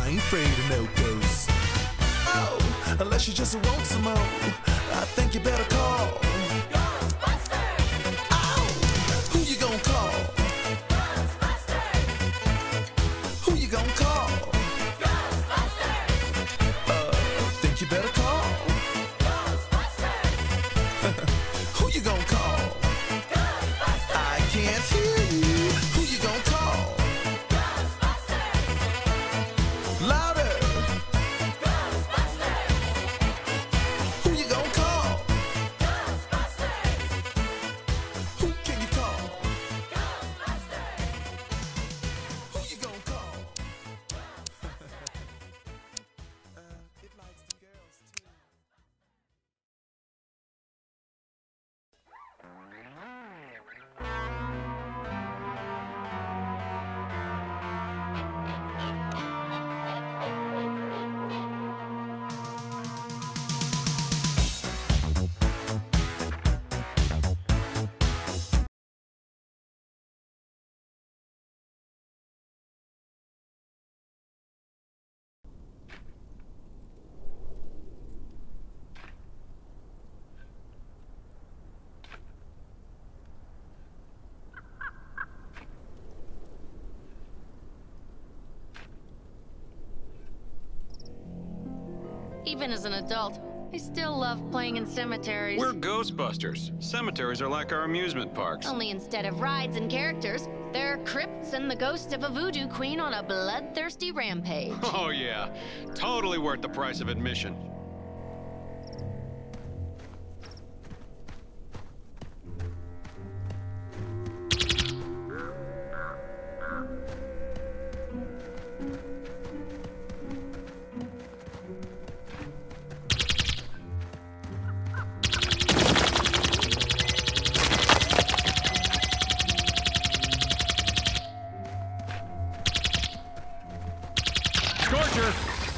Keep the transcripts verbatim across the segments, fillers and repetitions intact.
ain't afraid of no ghosts. Oh, unless you just want some more, I think you better call Ghostbusters. Oh, who you gonna call? Ghostbusters. Who you gonna call? Ghostbusters. Uh, think you better call Ghostbusters. Who you gonna call? Ghostbusters. I can't hear you. Who you gonna call? Ghostbusters. Louder. Ghostbusters. Who you gonna call? Ghostbusters. Who can you call? Ghostbusters. Who you gonna call? uh, it likes the girls too. Even as an adult, I still love playing in cemeteries. We're Ghostbusters. Cemeteries are like our amusement parks. Only instead of rides and characters, there are crypts and the ghost of a voodoo queen on a bloodthirsty rampage. Oh yeah, totally worth the price of admission. Scorcher!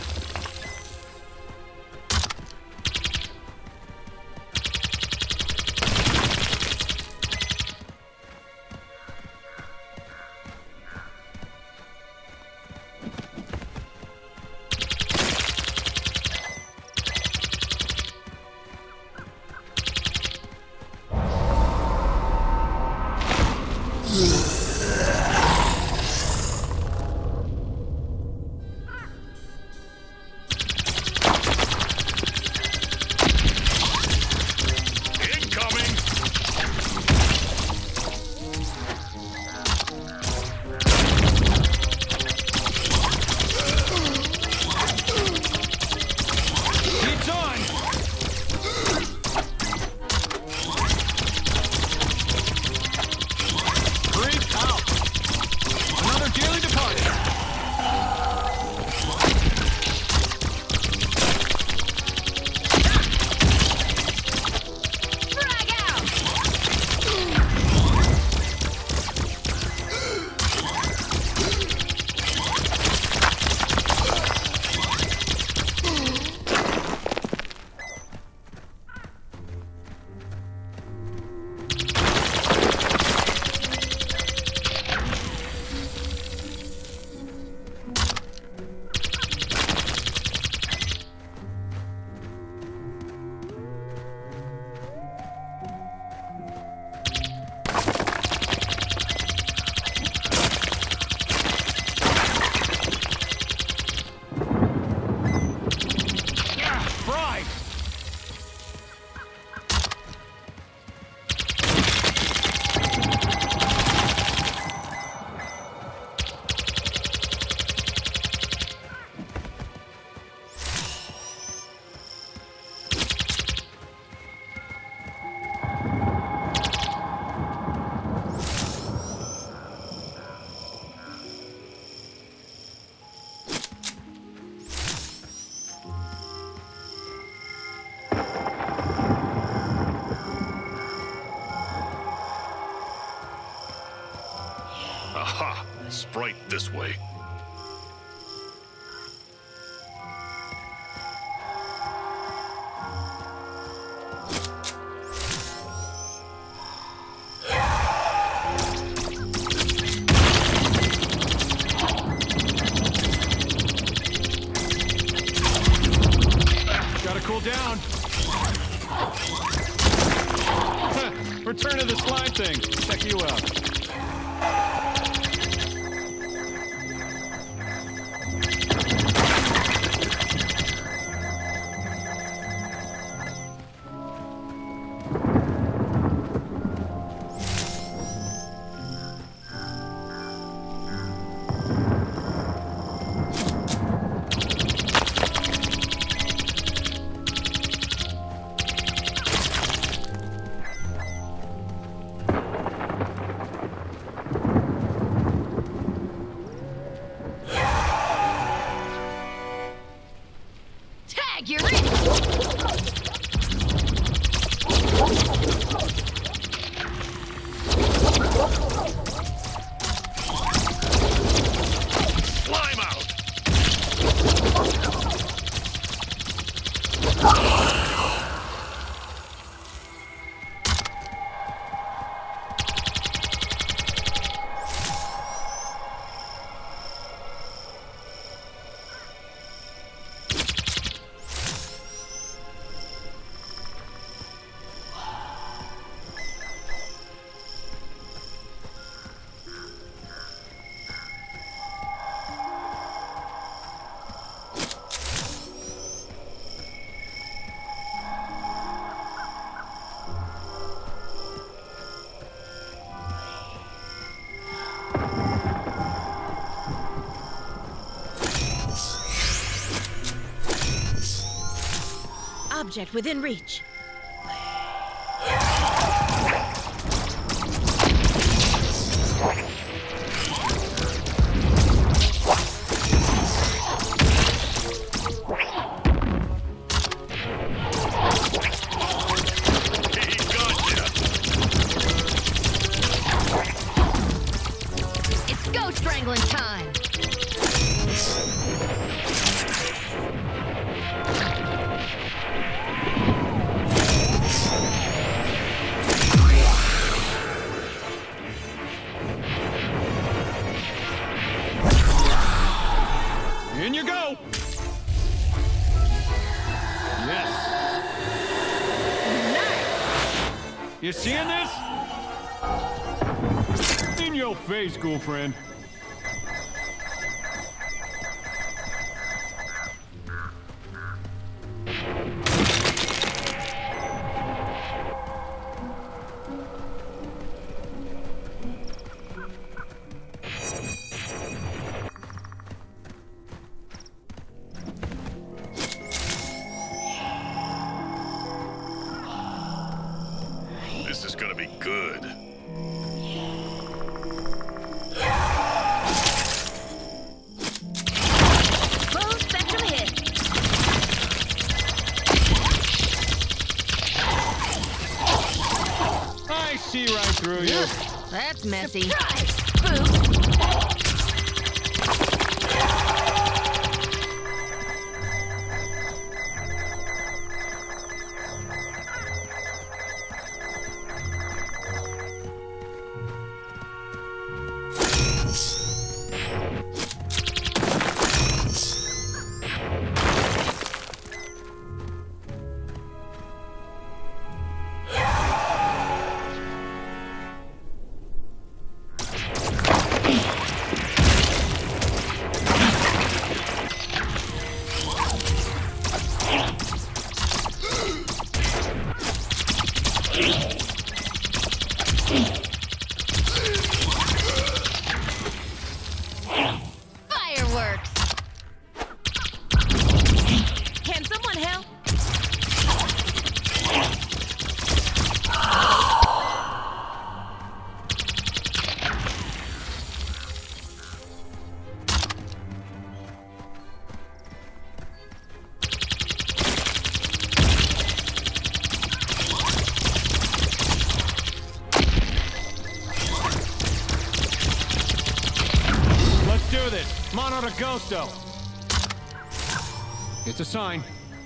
Aha! Sprite this way. down. Return to the slime thing. Check you out. You're in! Slime out! Object within reach. It's ghost strangling time. In you go! Yes. Nice. You seeing this? In your face, cool friend. This is gonna be good. Full spectrum hit. I see right through you. That's messy. Surprise! Boop. Fireworks. Can someone help? Let's do this. Mono to Ghosto. It's a sign.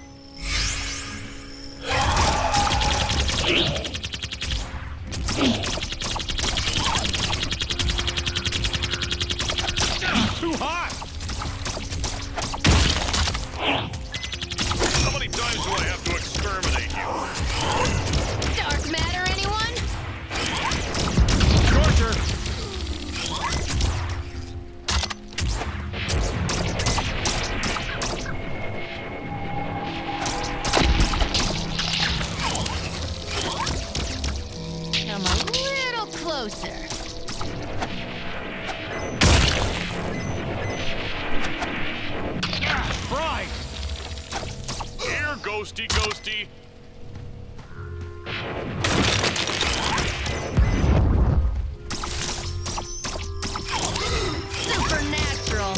Too hot! How many times do I have to Ghosty, ghosty. Supernatural.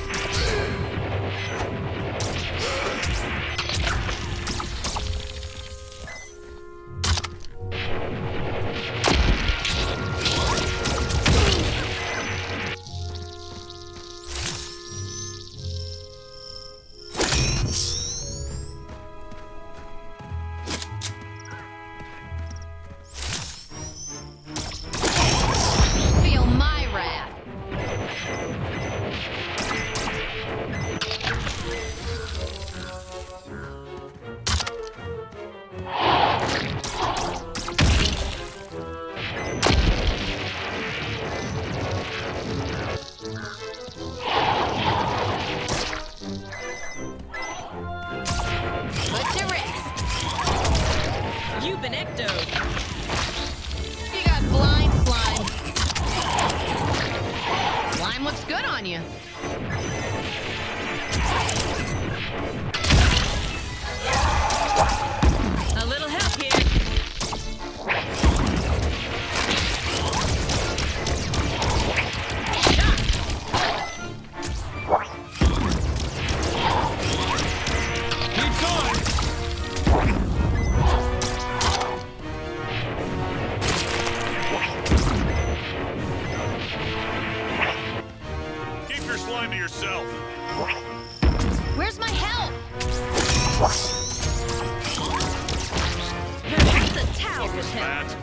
Feel my wrath. Put to rest. You've been ectoed. You got blind slime. Slime looks good on you. A little help here. Keep going. Keep your slime to yourself. Where's my help? That's a towel What was help. that?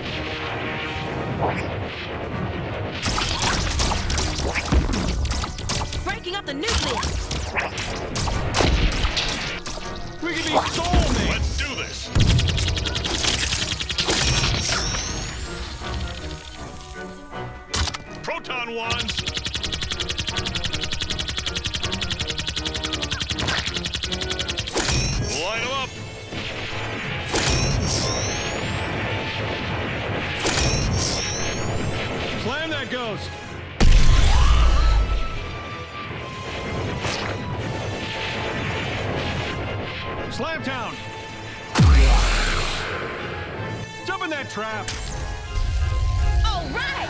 Breaking up the nucleus. We could be soulmates. Let's do this. Proton wands. Light 'em up. Slam that ghost. Slam town. Jump in that trap. All right.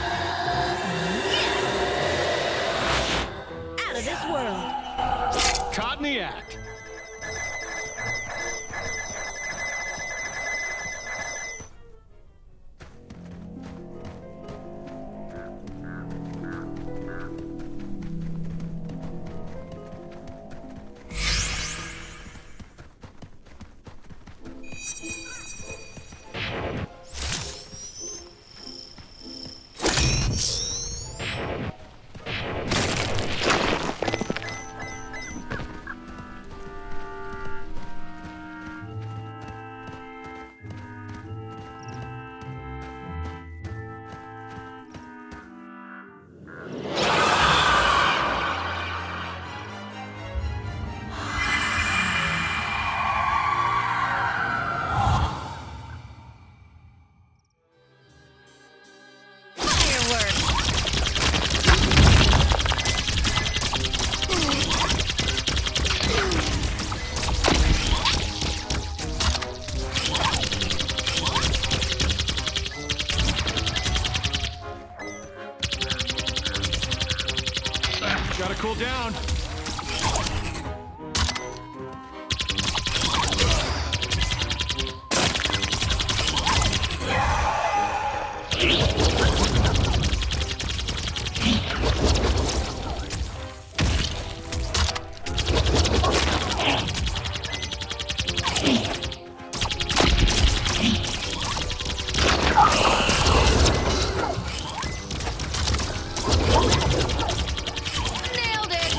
Out of this world. Caught in the act. Gotta cool down. Nailed it.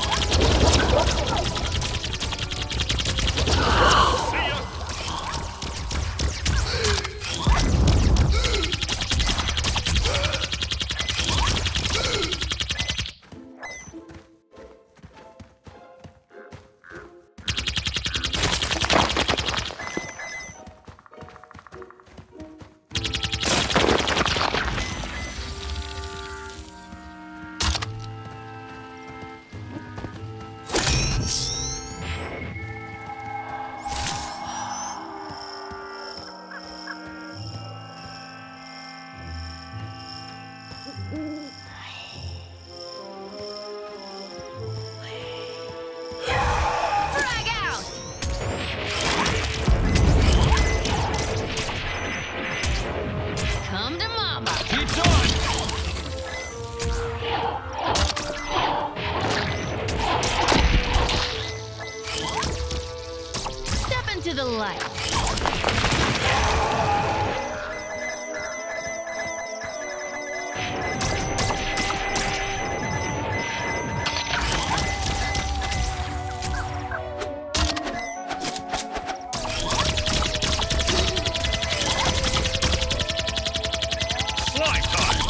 life. Slime time!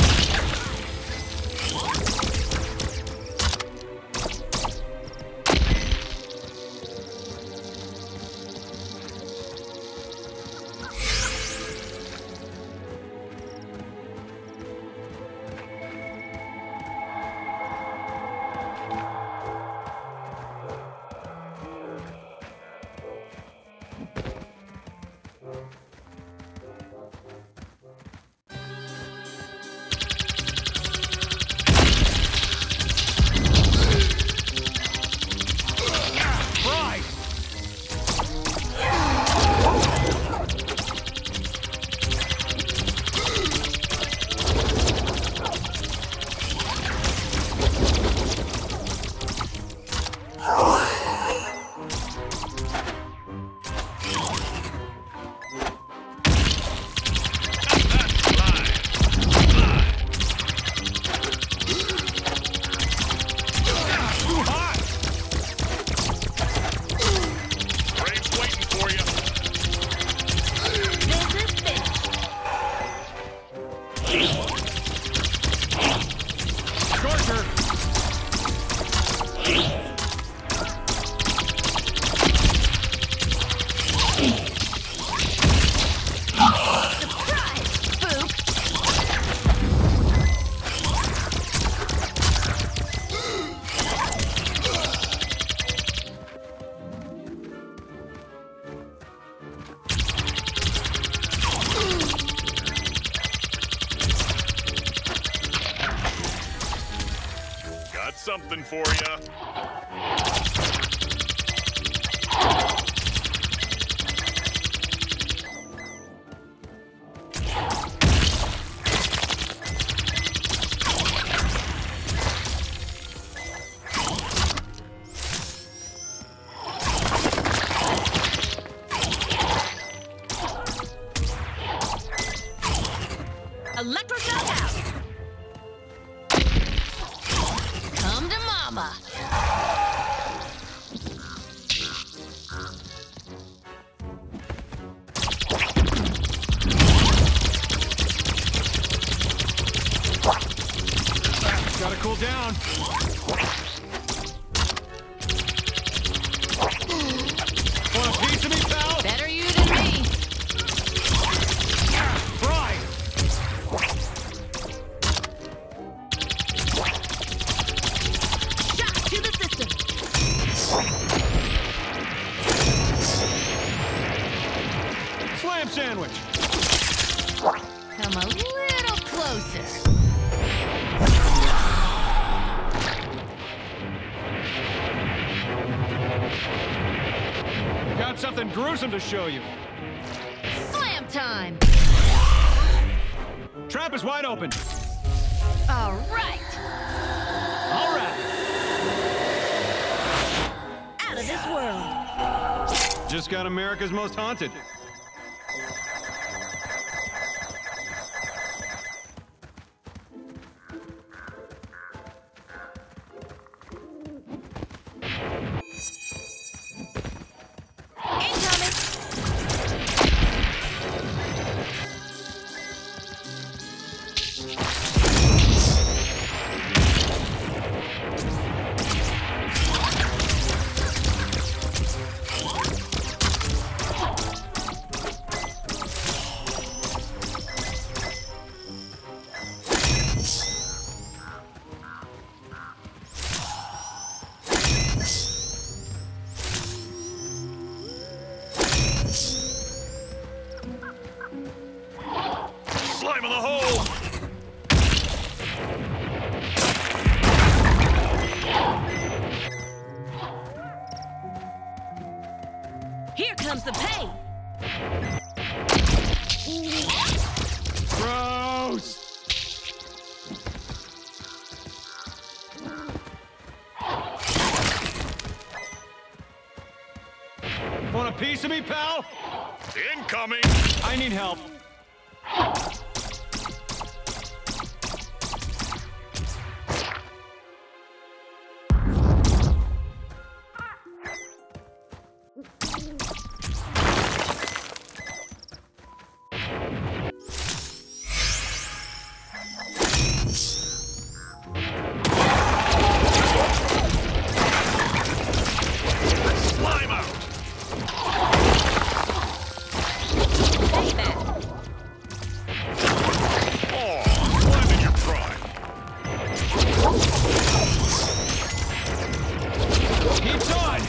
Something for you. Electroshock out! Come to mama. Gotta cool down. Want a piece of me, pal? Better you than me. Fry! Shot to the system! Slam sandwich! Come a little closer. Got something gruesome to show you. Slam time. Trap is wide open. All right. All right. Out of this world! Just got America's Most Haunted. Incoming! Slime in the hole! Here comes the pain! Gross! Want a piece of me, pal? Incoming! I need help. Slime out! Payback. Oh, slime in your prime. He's on!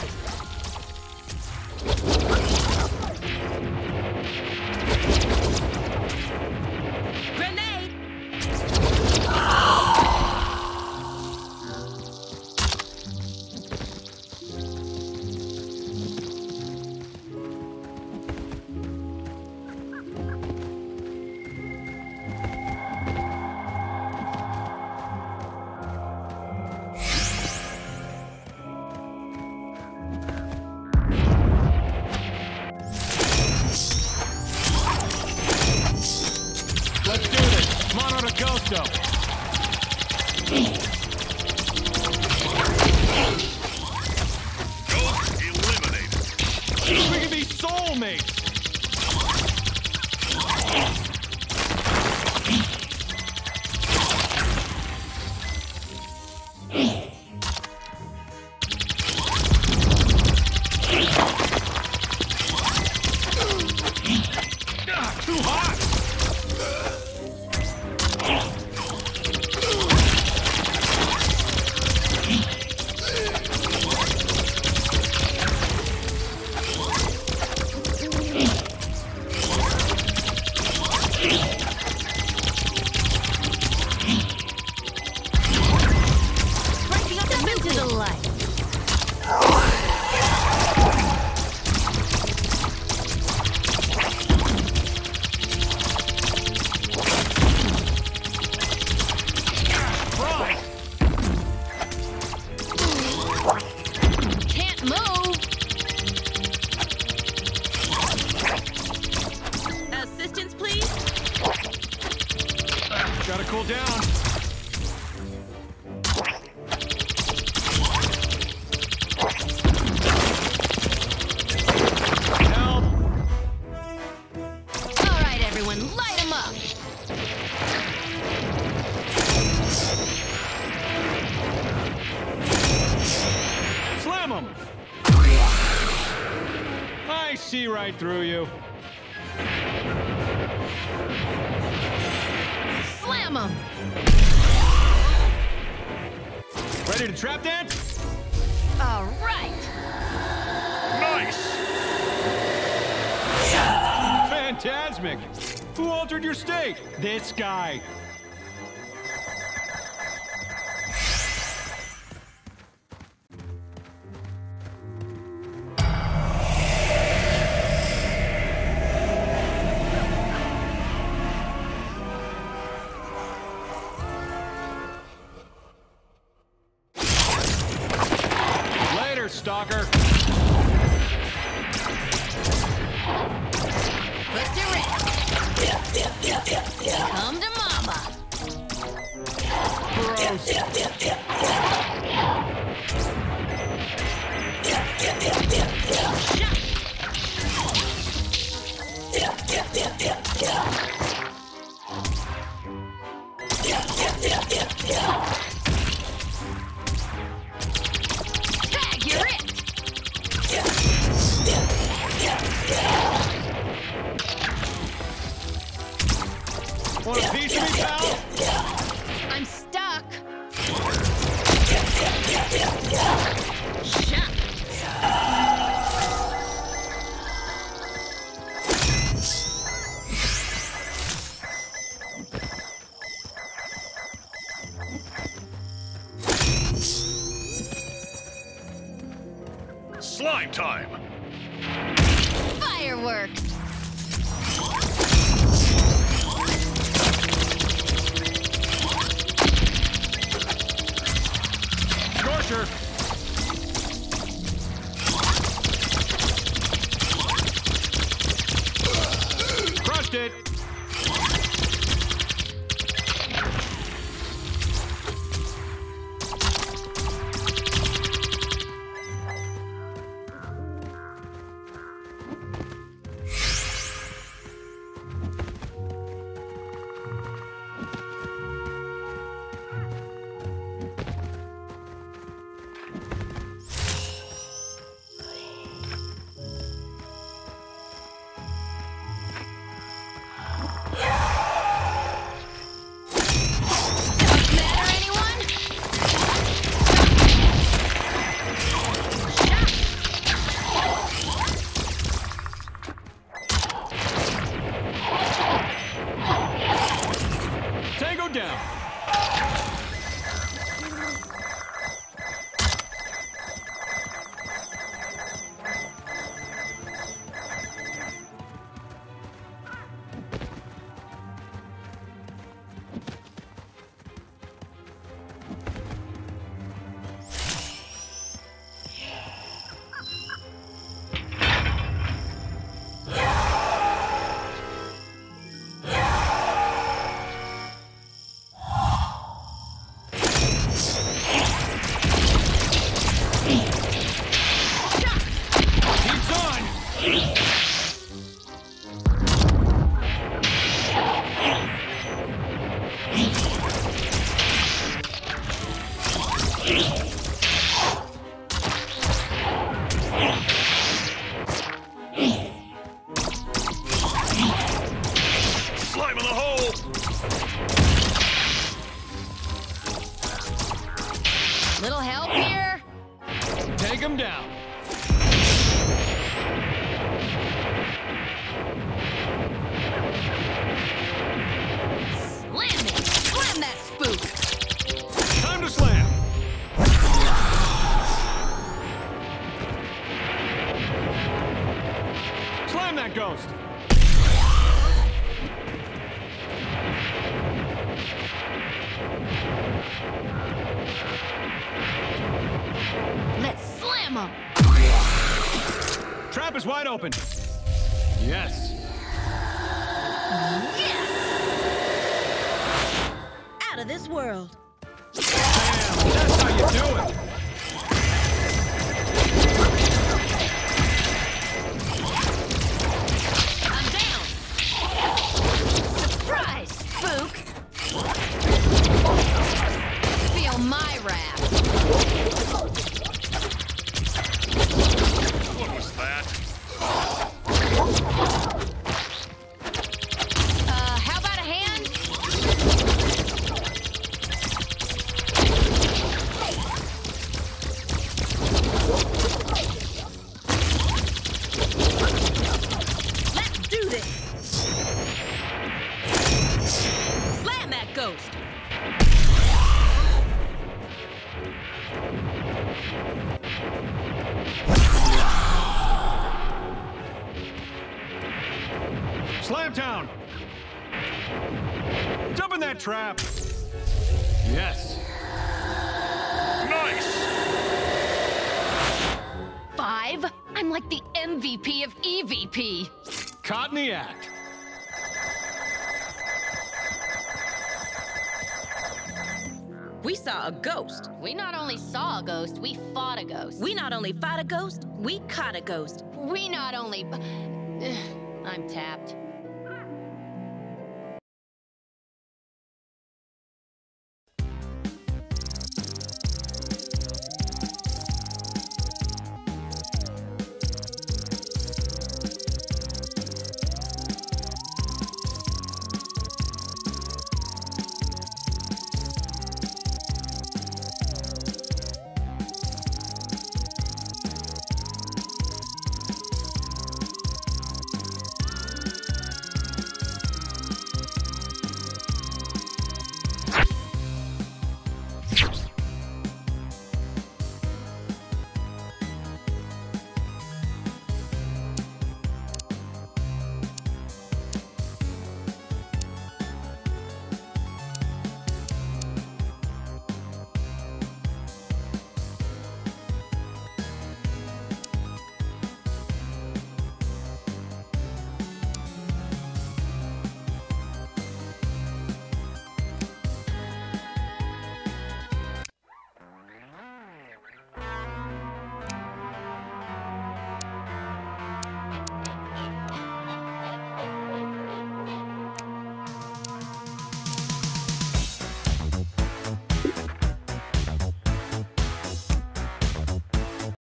Grenade. Let's do this. Mono to Ghosto. Ghost eliminated. We can be soulmates. Ah, too hot. Breaking up the into the light. Right. Can't move. Assistance, please. Gotta cool down. Help. All right, everyone, light them up. Slam him. I see right through you. Slam them. Ready to trap dance? All right. Nice! Phantasmic. Who altered your state? This guy. Later, stalker. Put to rest. Come to mama. Gross. Tag, you're it. Want a piece of me, pal? I'm stuck. Shot. Slime time! Fireworks. Scorcher. him down. Slam it! Slam that spook! Time to slam. Slam that ghost. Let's slam him! Trap is wide open. Yes. Yes! Out of this world. Damn, that's how you do it. I'm down! Surprise, spook! Feel my wrath! What was that? Uh, how about a hand? Let's do this. Slam that ghost. Slam town. Jump in that trap. Yes. Nice! Five? I'm like the M V P of E V P. Caught in the act. We saw a ghost. We not only saw a ghost, we fought a ghost. We not only fought a ghost, we caught a ghost. We not only... I'm tapped.